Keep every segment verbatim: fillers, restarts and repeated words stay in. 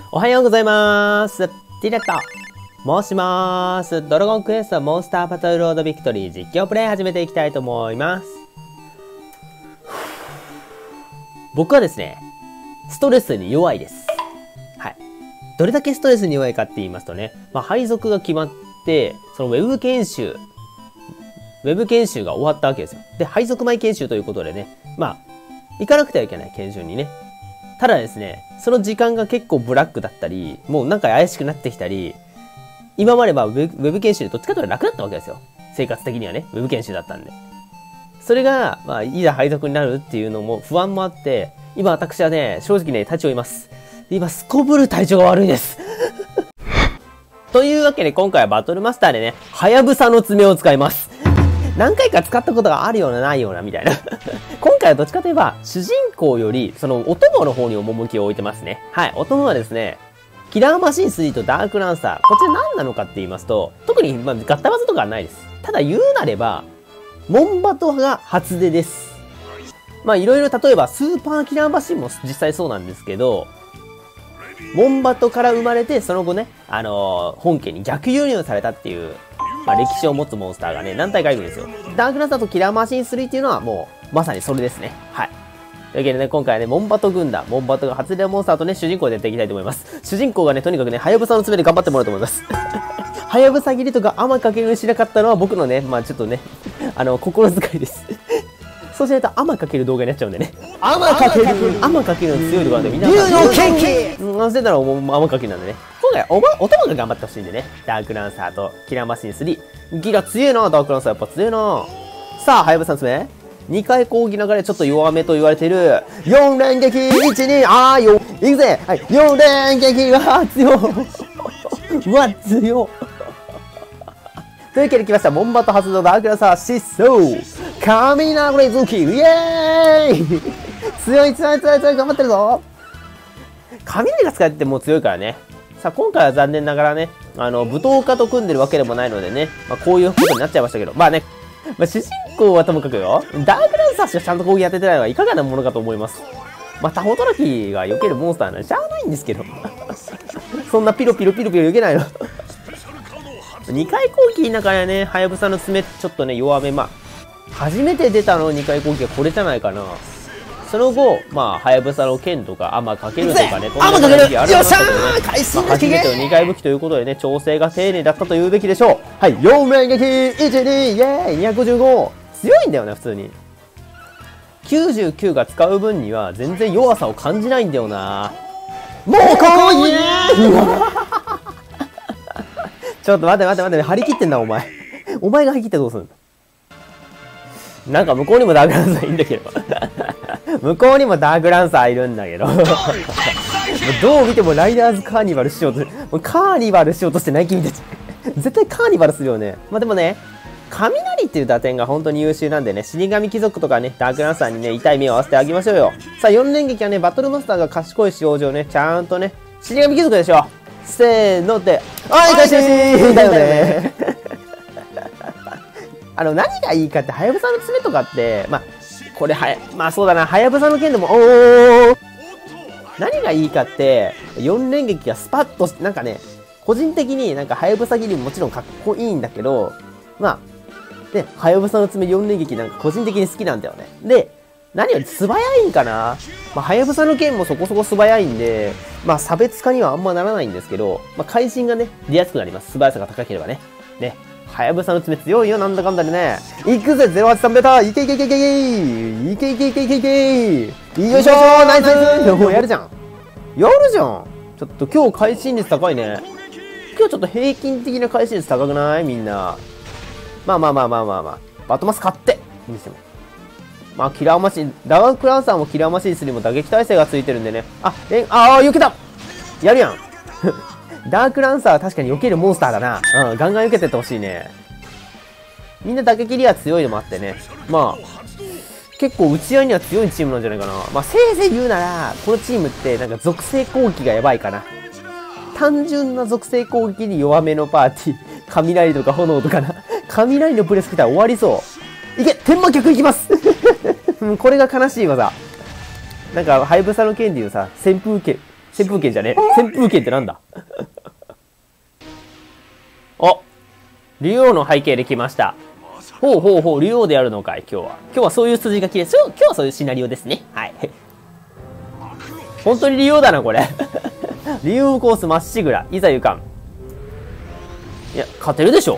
おはようございます。ティレット申します。ドラゴンクエストモンスターバトルロードビクトリー実況プレイ始めていきたいと思います。僕はですね、ストレスに弱いです。はい。どれだけストレスに弱いかって言いますとね、まあ、配属が決まって、そのウェブ研修、ウェブ研修が終わったわけですよ。で、配属前研修ということでね、まあ、行かなくてはいけない研修にね。ただですね、その時間が結構ブラックだったり、もうなんか怪しくなってきたり、今まではウェブ、ウェブ研修でどっちかというと楽だったわけですよ。生活的にはね、ウェブ研修だったんで。それが、まあ、いざ配属になるっていうのも不安もあって、今私はね、正直ね、立ちをいます。今、すこぶる体調が悪いです。というわけで今回はバトルマスターでね、はやぶさの爪を使います。何回か使ったことがあるようなないようなみたいな。今回はどっちかといえば、主人公より、そのお供の方に趣を置いてますね。はい、お供はですね、キラーマシンスリーとダークランサー。こちら何なのかって言いますと、特に、まあ、ガッタ技とかはないです。ただ言うなれば、モンバトが初出です。まあいろいろ例えば、スーパーキラーマシンも実際そうなんですけど、モンバトから生まれて、その後ね、あのー、本家に逆輸入されたっていう、まあ、歴史を持つモンスターがね、何体かいるんですよ。ダークランサーとキラーマシンスリーっていうのはもう、まさにそれですね。はい。というわけでね、今回はね、モンバト軍団、モンバトが初出モンスターとね、主人公でやっていきたいと思います。主人公がね、とにかくね、はやぶさの爪で頑張ってもらうと思います。はやぶさ切りとかアマかけるしなかったのは僕のね、まあちょっとね、あの、心遣いです。そうしないとアマかける動画になっちゃうんでね。アマかけるアマかけるの強いところなんで、みんな。竜の剣気うん、忘れたらもうアマかけるなんでね。今回、おま、お供が頑張ってほしいんでね。ダークランサーとキラーマシンスリー。ギラ強えな、ダークランサーやっぱ強えな。さあ、はやぶさの爪。にかい攻撃流れちょっと弱めと言われている。よん連撃いち、に、あーよ。いくぜはい、よん連撃うわー強うわ、強というわけで来ました。モンバト発動ダークランサー失踪雷好きイエーイ強い強い強い強い頑張ってるぞ雷が使えてもう強いからね。さあ、今回は残念ながらね、あの、舞踏家と組んでるわけでもないのでね、まあ、こういうことになっちゃいましたけど、まあね、まあ、主人公はともかくよ、ダークランサーしかちゃんと攻撃当ててないのはいかがなものかと思います。まあ、タホトラキが避けるモンスターなんてしゃあないんですけど。そんなピロピロピロピロ避けないの。にかい攻撃の中でね、はやぶさの爪ちょっとね、弱め、まあ、初めて出たのにかい攻撃はこれじゃないかな。その後、まあ、はやぶさの剣とか、アマかけるとかね、 アマかけるよっしゃー回数まあ、初めてのにかい武器ということでね、調整が丁寧だったと言うべきでしょう。はい、よん連撃いち、に、イェーイにひゃくごじゅうご強いんだよね、普通に。きゅうじゅうきゅうが使う分には全然弱さを感じないんだよな。もうこいちょっと待って待って待って、張り切ってんな、お前。お前が張り切ってどうすんのなんか向こうにもダークランサーいるんだけど。向こうにもダークランサーいるんだけど。どう見てもライダーズカーニバルしようと、もうカーニバルしようとしてない君たち。絶対カーニバルするよね。まあでもね、雷っていう打点が本当に優秀なんでね、死神貴族とかね、ダークランサーにね、痛い目を合わせてあげましょうよ。さあ、よん連撃はね、バトルマスターが賢い使用上ね、ちゃんとね、死神貴族でしょ。せーのって、はい、開始だよね。あの、何がいいかって、はやぶさの爪とかって、まあ、これはや、まあそうだな、はやぶさの剣でも、おー何がいいかって、よん連撃がスパッと、なんかね、個人的になんかはやぶさ切りももちろんかっこいいんだけど、まあ、で、はやぶさの爪よん連撃なんか個人的に好きなんだよね。で、何より素早いんかなまあ、はやぶさの剣もそこそこ素早いんで、まあ、差別化にはあんまならないんですけど、まあ、会心がね、出やすくなります。素早さが高ければね。ね。はやぶさの爪強いよ、なんだかんだでね。いくぜ、ゼロはちさんベータいけいけいけいけいけいけいけいけいけいけよいしょーナイスナイスもうやるじゃん。やるじゃん。ちょっと今日会心率高いね。今日ちょっと平均的な会心率高くないみんな。まあまあまあまあまあまあ。バトマス買って。いいですよ。まあ、キラーマシン、ダークランサーもキラーマシンスリーも打撃耐性がついてるんでね。あ、え、ああ、避けたやるやんダークランサーは確かに避けるモンスターだな。うん、ガンガン避けてってほしいね。みんな打撃には強いのもあってね。まあ、結構打ち合いには強いチームなんじゃないかな。まあ、せいぜい言うなら、このチームってなんか属性攻撃がやばいかな。単純な属性攻撃に弱めのパーティー。雷とか炎とかな。雷のプレス来たら終わりそう。いけ天魔脚いきますこれが悲しい技。なんか、はやぶさの剣でいうさ、旋風剣、 旋風剣じゃねえ。旋風剣ってなんだお、竜王の背景で来ました。ほうほうほう、竜王でやるのかい、今日は。今日はそういう筋が切れ、そう、今日はそういうシナリオですね。はい。本当に竜王だな、これ。竜王コースまっしぐら。いざ行かん。いや、勝てるでしょ。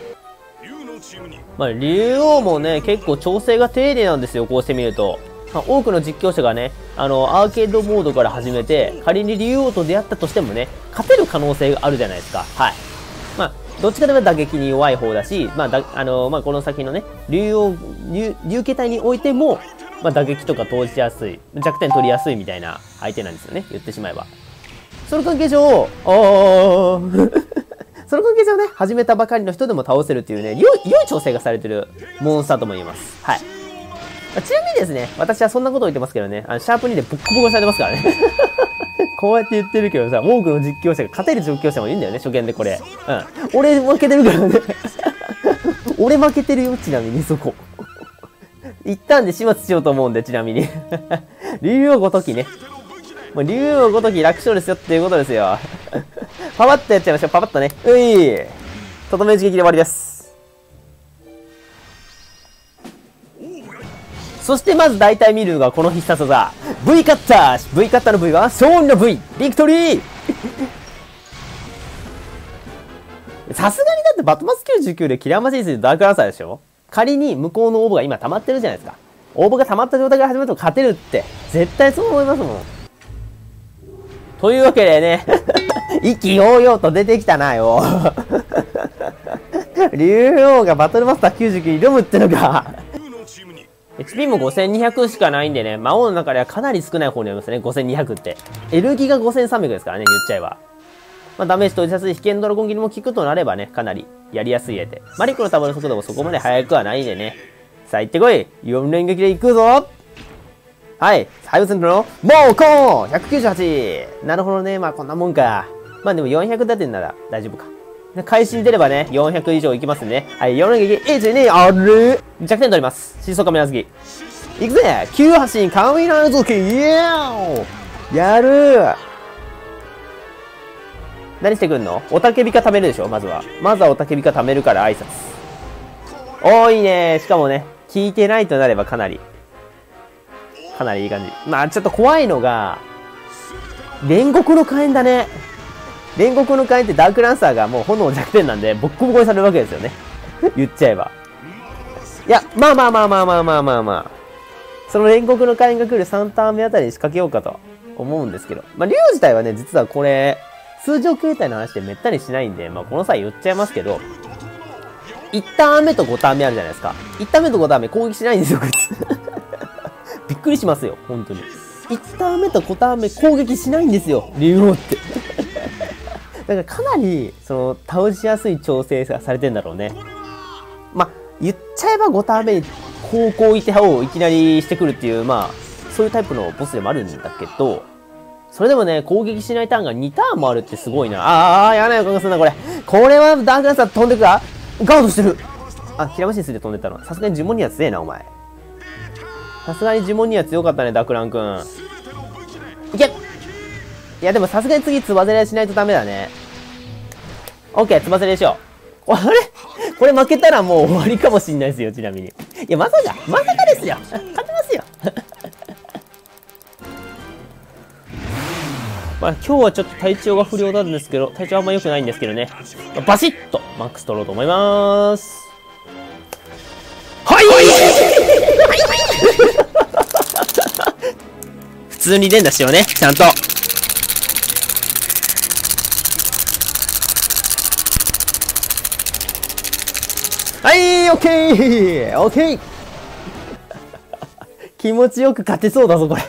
まあ、竜王もね、結構調整が丁寧なんですよ、こうしてみると。まあ、多くの実況者がね、あの、アーケードモードから始めて、仮に竜王と出会ったとしてもね、勝てる可能性があるじゃないですか。はい。まあ、どっちかというと打撃に弱い方だし、まあ、だ、あの、まあ、この先のね、竜王、竜、竜形態においても、まあ、打撃とか投じやすい、弱点取りやすいみたいな相手なんですよね、言ってしまえば。その関係上、おーその関係上ね、始めたばかりの人でも倒せるっていうね、良い、良い調整がされてるモンスターとも言えます。はい。ちなみにですね、私はそんなことを言ってますけどね、あの、シャープにでボッコボコにされてますからね。こうやって言ってるけどさ、多くの実況者が勝てる実況者もいるんだよね、初見でこれ。うん。俺負けてるからね。俺負けてるよ、ちなみにそこ。一旦で始末しようと思うんで、ちなみに。竜王ごときね。もう竜王ごとき楽勝ですよっていうことですよ。パパッとやっちゃいましょう、パパッとね。うい。とどめ打ち撃で終わりです。そしてまず大体見るのがこの必殺技。V カッター !V カッターの V は勝利の V! ビクトリーさすがにだってバットマスきゅうじゅうきゅうでキラーマシンスダークアンサーでしょ。仮に向こうの応募が今溜まってるじゃないですか。応募が溜まった状態から始めると勝てるって。絶対そう思いますもん。というわけでね、意気揚々と出てきたなよ。竜王がバトルマスターきゅうじゅうきゅうに挑むってのか。エイチピー もごせんにひゃくしかないんでね、魔王の中ではかなり少ない方になりますね、ごせんにひゃくって。L ギがごせんさんびゃくですからね、言っちゃえば。まあ、ダメージと自殺、危険ドラゴン切りも効くとなればね、かなりやりやすい絵で。マリコのタブの速度もそこまで速くはないんでね。さあ行ってこい !よん 連撃で行くぞはい。ハイブセントの、モーコン !ひゃくきゅうじゅうはち! なるほどね。まあこんなもんか。まあでもよんひゃく打点なら大丈夫か。開始に出ればね、よんひゃく以上いきますね。はい、よん連撃、いち、に、ある弱点取ります。疾走カメラ好き。いくぜ !きゅうはちカミナズキイエーやるー何してくんのおたけびか貯めるでしょまずは。まずはおたけびか貯めるから挨拶。おーいいねしかもね、聞いてないとなればかなり、かなりいい感じ。まあちょっと怖いのが、煉獄の火炎だね。煉獄の火炎ってダークランサーがもう炎弱点なんで、ボッコボコにされるわけですよね。言っちゃえば。いや、まあまあまあまあまあまあまあまあ。その煉獄の火炎が来るさんターン目あたりに仕掛けようかと思うんですけど。まあ、竜自体はね、実はこれ、通常形態の話でめったにしないんで、まあこの際言っちゃいますけど、いちターン目とごターン目あるじゃないですか。いちターン目とごターン目攻撃しないんですよ、こいつ。びっくりしますよ、本当に。いちターン目とごターン目攻撃しないんですよ、竜王って。だからかなり、その、倒しやすい調整がされてんだろうね。まあ、言っちゃえばごターン目に高校いてをいきなりしてくるっていう、まあ、そういうタイプのボスでもあるんだけど、それでもね、攻撃しないターンがにターンもあるってすごいな。あーあー、やらない予感がするな、これ。これはダークランサー飛んでくかガードしてるあ、キラマシンスで飛んでったの。さすがに呪文には強えな、お前。さすがに呪文には強かったね、ダクランくん。いけいや、でもさすがに次、つばぜれしないとダメだね。オッケー、つばぜれしよう。あれこれ負けたらもう終わりかもしんないですよ、ちなみに。いや、まさか、まさかですよ。勝てますよ。まあ、今日はちょっと体調が不良なんですけど、体調あんま良くないんですけどね。バシッとマックス取ろうと思います。はい普通に連打しようね、ちゃんと。はい、オッケーオッケー気持ちよく勝てそうだぞ、これ。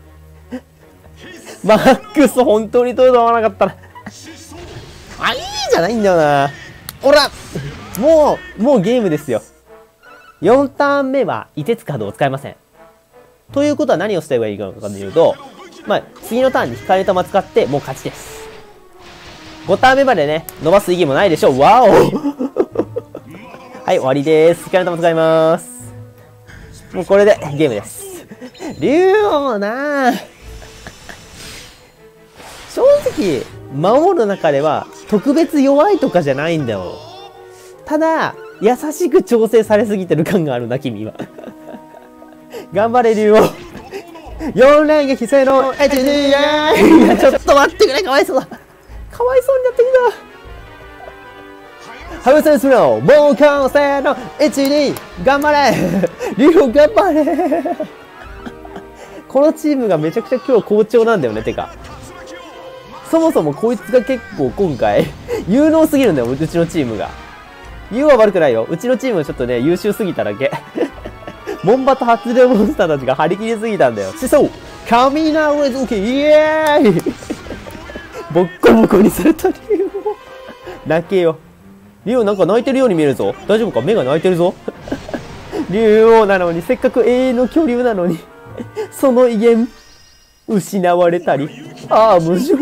マックス本当に取ると思わなかったな。あ、いいじゃないんだよな。ほらもう、もうゲームですよ。よんターン目は、凍てつカードを使えません。ということは何をすればいいかというと、まあ、次のターンに光玉使って、もう勝ちです。ごターン目までね、伸ばす意義もないでしょう。わおはい、終わりです。光玉使います。もうこれでゲームです。竜王なぁ。 直、守る中では特別弱いとかじゃないんだよ。ただ、優しく調整されすぎてる感があるな、君は。頑張れ、竜王。よん連撃せーの、いち、に、イエーイ。いや、ちょっと待ってくれ、かわいそうだ。かわいそうになってきた。ハムセンスの、もう完成の、いち、に、頑張れ。竜王頑張れ。このチームがめちゃくちゃ今日好調なんだよね、てか。そもそもこいつが結構今回、有能すぎるんだよ、うちのチームが。ユウは悪くないよ。うちのチームはちょっとね、優秀すぎただけ。モンバト発電モンスターたちが張り切りすぎたんだよ。しそう雷ぞけイエーイボッコボコにされたリオ。泣けよ。リオなんか泣いてるように見えるぞ。大丈夫か？目が泣いてるぞ。リオなのに、せっかく永遠の巨竜なのに、その威厳、失われたり。ああ、無情。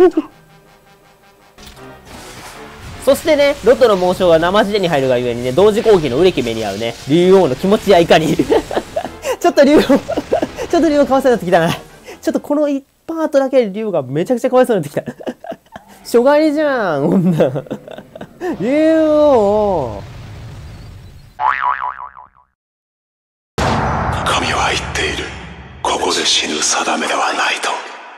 そしてね、ロトの紋章が生地でに入るがゆえにね、同時攻撃のウレキ目に合うね、竜王の気持ちはいかに。ちょっと竜王、ちょっと竜王かわいそうになってきたな。ちょっとこの一パートだけで竜王がめちゃくちゃかわいそうになってきた。初狩りじゃん、女。竜王。 神は言っている。ここで死ぬ定めではないと。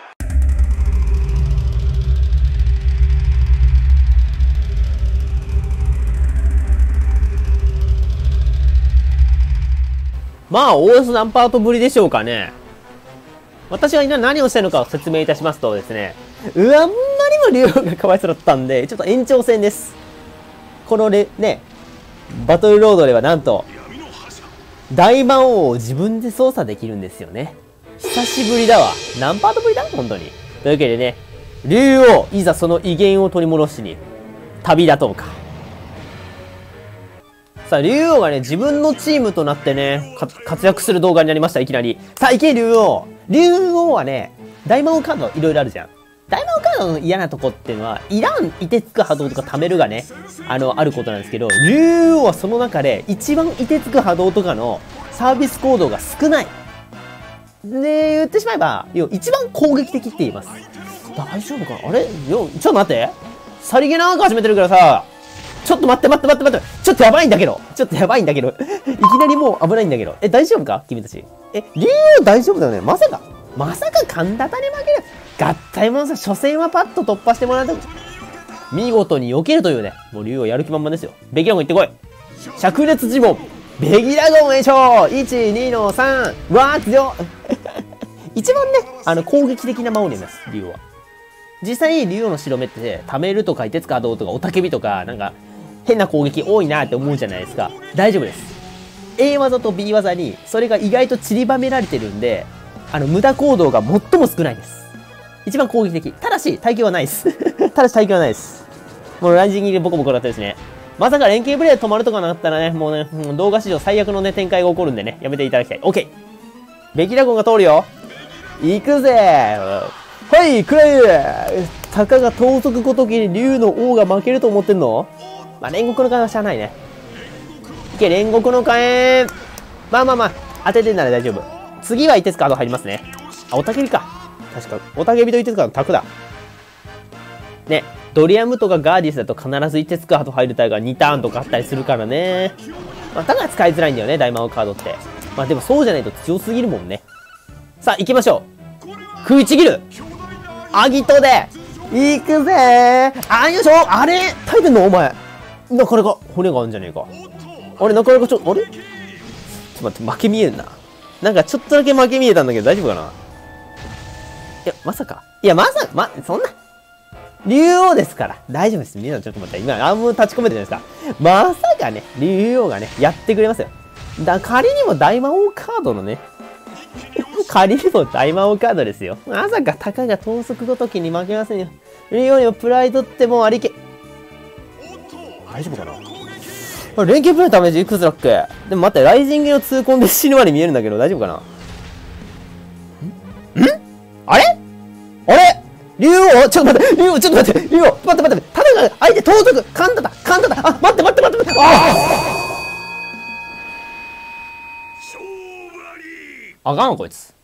まあ、おおよそ何パートぶりでしょうかね。私が今何をしてるのかを説明いたしますとですね、うわ、あんまりも竜王がかわいそうだったんで、ちょっと延長戦です。このね、ね、バトルロードではなんと、大魔王を自分で操作できるんですよね。久しぶりだわ。何パートぶりだ本当に。というわけでね、竜王、いざその威厳を取り戻しに、旅立とうか。さあ、竜王がね、自分のチームとなってね、活躍する動画になりました、いきなり。さあ、行け、竜王。竜王はね、大魔王カードいろいろあるじゃん。大魔王カードの嫌なとこっていうのは、いらん、凍てつく波動とか貯めるがね、あの、あることなんですけど、竜王はその中で、一番凍てつく波動とかのサービス行動が少ない。で、言ってしまえば、一番攻撃的って言います。大丈夫かなあれよ、ちょっと待って。さりげなく始めてるからさ、ちょっと待って待って待って待って。ちょっとやばいんだけど。ちょっとやばいんだけど。いきなりもう危ないんだけど。え、大丈夫か君たち。え、竜王大丈夫だよねまさか。まさか神田に負ける。合体モンスター初戦はパッと突破してもらうと。見事に避けるというね。もう竜王やる気満々ですよ。ベギラゴン行ってこい。灼熱呪文。ベギラゴンへしょいち、にのさん。わー強一番ね、あの攻撃的な魔王になります。竜王は。実際、竜王の白目って、貯めるとか、凍てつく波動とか、おたけびとか、なんか、変な攻撃多いなって思うじゃないですか。大丈夫です。A 技と B 技に、それが意外と散りばめられてるんで、あの、無駄行動が最も少ないです。一番攻撃的。ただし、耐久はないです。ただし、耐久はないです。もうライジングでボコボコだったですね。まさか連携プレイで止まるとかなかったらね、もうね、うん、動画史上最悪のね、展開が起こるんでね、やめていただきたい。OK! ベキラゴンが通るよ。行くぜはい、くらえたかが盗賊ごときに竜の王が負けると思ってんのまあ、煉獄の火炎はしゃあないね。いけ、煉獄の火炎。まあまあまあ、当ててんなら大丈夫。次は凍てつくカード入りますね。あ、おたけびか。確か、おたけびと凍てつくカードタクだ。ね、ドリアムとかガーディスだと必ず凍てつくカード入るタイがにターンとかあったりするからね。まあ、だから使いづらいんだよね、大魔王カードって。まあでもそうじゃないと強すぎるもんね。さあ、行きましょう。食いちぎるアギトで行くぜーあ、よいしょあれ耐えてんのお前。なかなか骨があるんじゃねえか。あれなかなかちょ、あれちょっと待って、負け見えんな。なんかちょっとだけ負け見えたんだけど大丈夫かな。いや、まさか。いや、まさか、ま、そんな。竜王ですから。大丈夫です。みんなちょっと待って。今、アーム立ち込めてるじゃないですか。まさかね、竜王がね、やってくれますよ。だ、仮にも大魔王カードのね、仮にも大魔王カードですよ。まさか、たかが盗賊ごときに負けませんよ。竜王にもプライドってもうありけ。大丈夫かなあれ連携プレイのダメージいくつだっけでも待って、ライジングの痛恨で死ぬまで見えるんだけど、大丈夫かなんんあれあれ竜王ちょっと待って竜王ちょっと待って竜王待って待って待ってただが相手盗賊カンタだカンタだあ待って待って待って待ってあああかんこいつ